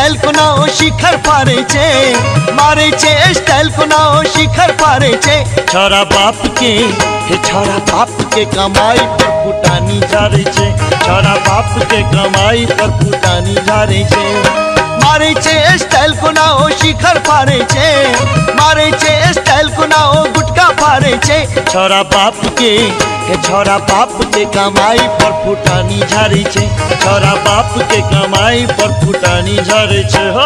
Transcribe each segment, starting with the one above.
Style को नाओ शिखर पारे छे, मारे छे स्टाइल को नाओ शिखर पारे छे। छोरा बाप के हे छोरा बाप के कमाई पर फुटानी झारे छे, छोरा बाप के कमाई पर फुटानी झारे छे। मारे छे स्टाइल को नाओ शिखर पारे छे, मारे छे स्टाइल को नाओ गुटका पारे छे। छोरा बाप के हे छोरा बाप के कमाई पर फुटानी झारे छे, छोरा बाप के कमाई पर फुटानी झारे छे। हो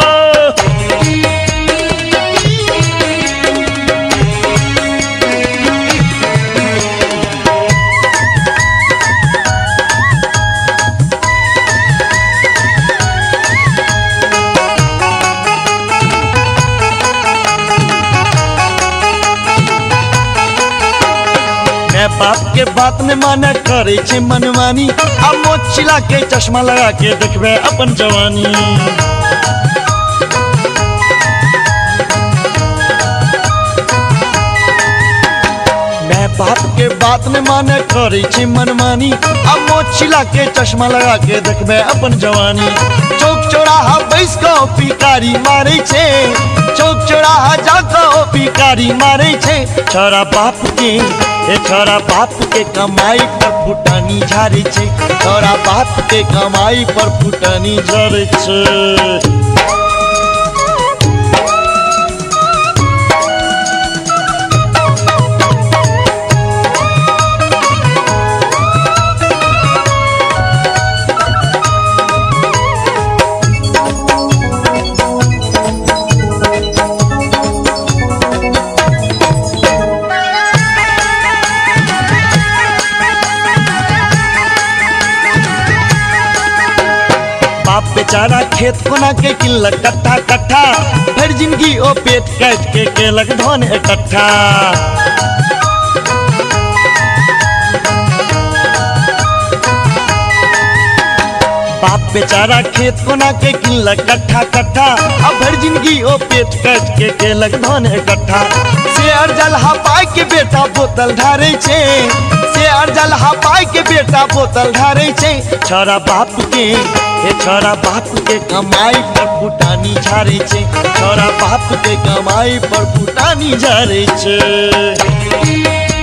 बाप के बात में माना करे छे मनमानी, अब मोच चिला के चश्मा लगा के देखबे अपन जवानी। मैं बाप के बात में माना करे छे मनमानी, अब मोच चिला के चश्मा लगा के देखबे अपन जवानी। चौक चौराहा बैस को पिकारी मारे छे, चौक चौराहा जाको पिकारी मारे छे। छोरा बाप के हे छोरा बाप के कमाई पर फुटानी झारे छे, छोरा बाप के कमाई पर फुटानी झारे छे। बेचारा खेत कोना के किल्लक कट्ठा कट्ठा, फिर जिंदगी ओ पेट काट के केलक धन इकट्ठा। बाप बेचारा खेत कोना के किल्लक कट्ठा कट्ठा, अब भर जिंदगी ओ पेट काट के केलक धन इकट्ठा। शेर जलहा पाई के बेटा बोतल ढारे छे, शेर जलहा पाई के बेटा बोतल ढारे छे। छोरा बाप के हे छोरा बाप के कमाई पर फुटानी झारे छे, छोरा बाप के कमाई पर फुटानी झारे छे।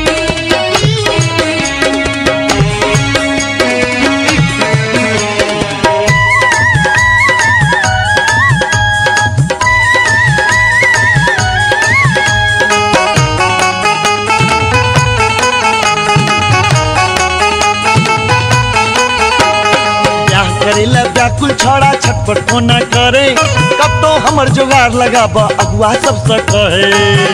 व्याकुल छोड़ा छटपट कोना करे, कब तो हमर जुगाड़ लगाबा अगुआ सबसे कहे।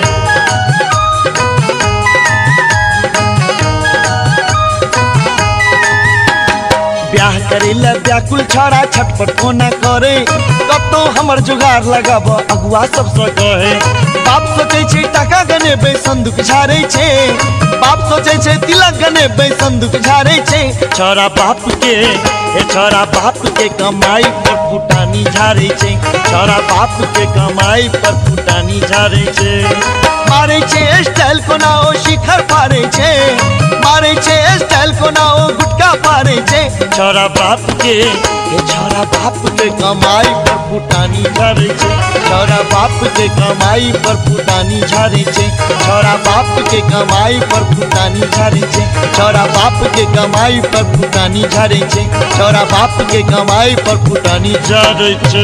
ब्याह करेला व्याकुल छोड़ा छटपट कोना करे, कब तो हमर जुगाड़ लगाबा अगुआ सबसे कहे। बाप सोचे छे टाका गने बे संदूक झारे छे, बाप सोचे छे तिलक गने बे संदूक झारे छे। छोरा बाप के हे छोरा बाप के कमाई पर फुटानी झारे छे, छोरा बाप के कमाई पर फुटानी झारे छे। मारे छे स्टाइल को नाओ शिखर पारे छे, मारे छे स्टाइल को नाओ गुटका पारे छे। छोरा बाप के हे छोरा बाप के कमाई पर फुटानी झारे छे, छोरा बाप के कमाई पर फुटानी झारे छे, छोरा बाप के कमाई पर फुटानी झारे छे, छोरा बाप के कमाई पर फुटानी झारे छे, छोरा बाप के कमाई पर फुटानी झारे छे।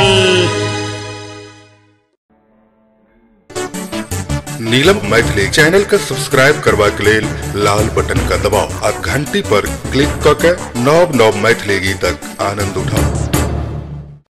नीलम मैथिली चैनल का सब्सक्राइब करवा के लेल लाल बटन का दबाव आ घंटी पर क्लिक करके नव नव मैथिली गीतक आनंद उठाओ।